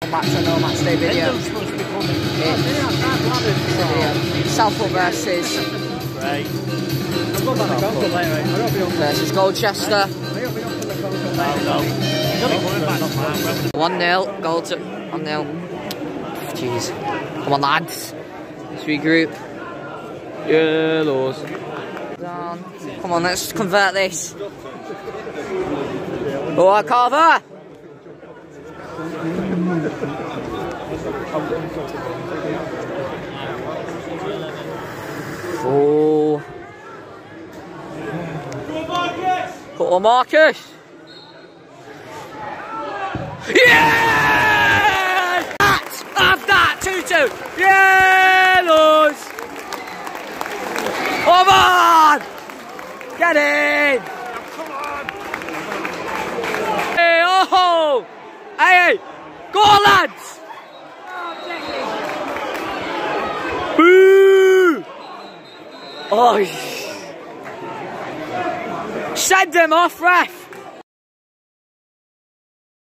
Match or no match day video. Southport versus Gloucester. 1-0, goal to 1-0. Jeez. Come on, lads. Let's regroup. Yellows. Down. Come on, let's convert this. Oh, Carver! Oh. Put on Marcus. Yeah! Have that 2-2. Yellows. Come on! Get in! Hey, oh! Hey! Go on, lads! Boo! Oh! Send him off, ref!